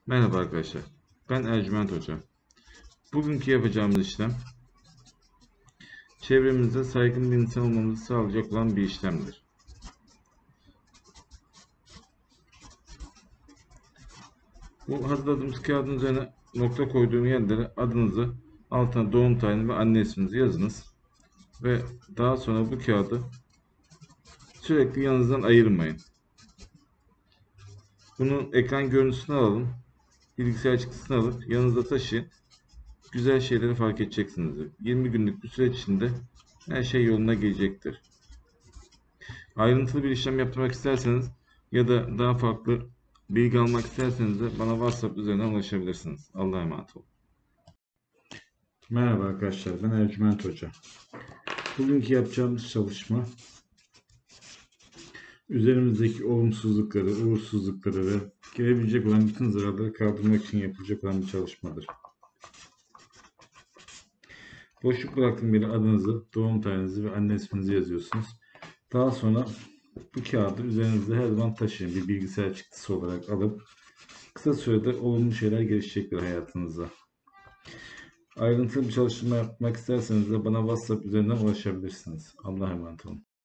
Merhaba arkadaşlar. Ben Ercüment Hoca. Bugünkü yapacağımız işlem çevremizde saygın bir insan olmamızı sağlayacak olan bir işlemdir. Bu hazırladığımız kağıdın üzerine nokta koyduğum yerlere adınızı, altına doğum tarihini ve anne isminizi yazınız. Ve daha sonra bu kağıdı sürekli yanınızdan ayırmayın. Bunun ekran görüntüsünü alalım. Bilgisayar çıktısını alıp yanınızda taşıyın. Güzel şeyleri fark edeceksiniz. 20 günlük bir süreç içinde her şey yoluna gelecektir. Ayrıntılı bir işlem yaptırmak isterseniz ya da daha farklı bilgi almak isterseniz de bana WhatsApp üzerinden ulaşabilirsiniz. Allah'a emanet olun. Merhaba arkadaşlar, ben Ercüment Hoca. Bugünkü yapacağımız çalışma, üzerimizdeki olumsuzlukları, uğursuzlukları ve gelebilecek olan bütün zararları kaldırmak için yapılacak olan bir çalışmadır. Boşluk bıraktığım yere adınızı, doğum tarihinizi ve anne isminizi yazıyorsunuz. Daha sonra bu kağıdı üzerinizde her zaman taşıyın. Bir bilgisayar çıktısı olarak alıp kısa sürede olumlu şeyler gelişecektir hayatınıza. Ayrıntılı bir çalışma yapmak isterseniz de bana WhatsApp üzerinden ulaşabilirsiniz. Allah'a emanet olun.